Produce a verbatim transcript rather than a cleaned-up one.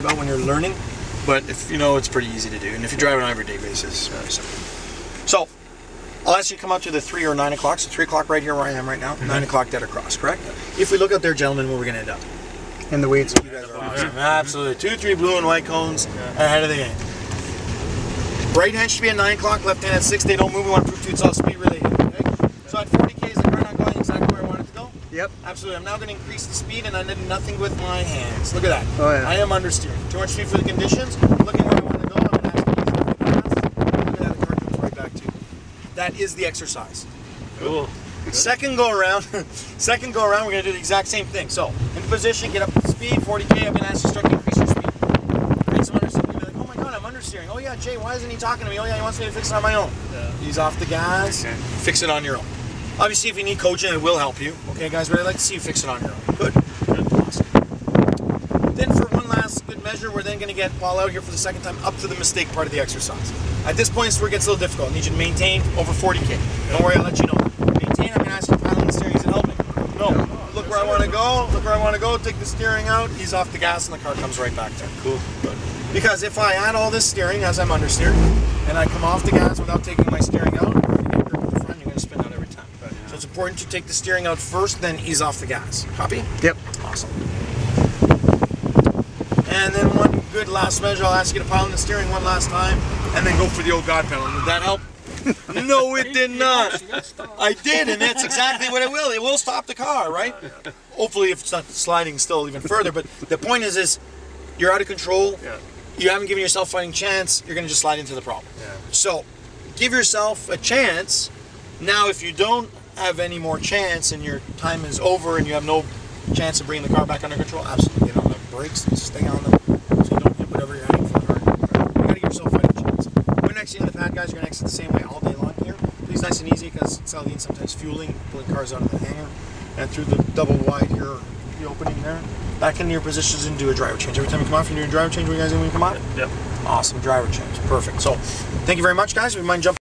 about when you're learning, but if you know, it's pretty easy to do. And if you drive it on an everyday basis, very simple. So, I'll ask you to come out to the three or nine o'clock. So three o'clock right here where I am right now. Mm-hmm. Nine o'clock dead across, correct? If we look out there, gentlemen, where we're going to end up. In the weeds. You guys are awesome. Mm-hmm. Absolutely. Two, three blue and white cones yeah. ahead of the game. Right hand should be at nine o'clock, left hand at six. They don't move. We want to prove to you it's all speed related. Okay? So at forty K, is the car not going exactly where I want it to go? Yep. Absolutely. I'm now going to increase the speed, and I did nothing with my hands. Look at that. Oh, yeah. I am understeering. two hundred feet for the conditions. Looking where I want to go. I'm going to ask you to pass. Look at that. The car comes right back to you. That is the exercise. Cool. Second go around, second go around, we're going to do the exact same thing. So, in position, get up to speed, forty K, I'm going to ask you to start to increase your speed. Create some understeering. You'll be like, oh my god, I'm understeering. Oh yeah, Jay, why isn't he talking to me? Oh yeah, he wants me to fix it on my own. Yeah. Ease off the gas, okay. Fix it on your own. Obviously, if you need coaching, it will help you. Okay, guys, but I'd like to see you fix it on your own. Good. Good. Awesome. Then for one last good measure, we're then going to get Paul out here for the second time up to the mistake part of the exercise. At this point, it's where it gets a little difficult. I need you to maintain over forty K. Don't worry, I'll let you know. Maintain, I'm going to ask you to paddle the steering. Is it helping? No. Look where I want to go. Look where I want to go. Take the steering out. Ease off the gas, and the car comes right back there. Cool. Good. Because if I add all this steering as I'm understeering, and I come off the gas without taking my steering out, you're going to get grip with the front. You're going to spin out every time. Right, yeah. So it's important to take the steering out first, then ease off the gas. Copy? Yep. Awesome. And then one good last measure, I'll ask you to pile in the steering one last time, and then go for the old God pedal. Did that help? No, it did not. I did, and that's exactly what it will. It will stop the car, right? Hopefully, if it's not sliding still even further. But the point is, is you're out of control. Yeah. You haven't given yourself a fighting chance. You're going to just slide into the problem. Yeah. So, give yourself a chance. Now, if you don't have any more chance and your time is over and you have no chance of bringing the car back under control, absolutely get on the brakes and stay on them so you don't hit whatever you're heading for. You got to give yourself a fighting chance. When exiting the pad, guys, you're going to exit the same way all day long here. Please, nice and easy, because Saladin sometimes fueling, pulling cars out of the hangar, and through the double wide here, the opening there. Back into your positions and do a driver change. Every time you come off, you do a driver change when you guys when you come out. Yep. Awesome driver change. Perfect. So, thank you very much, guys. If you mind jumping.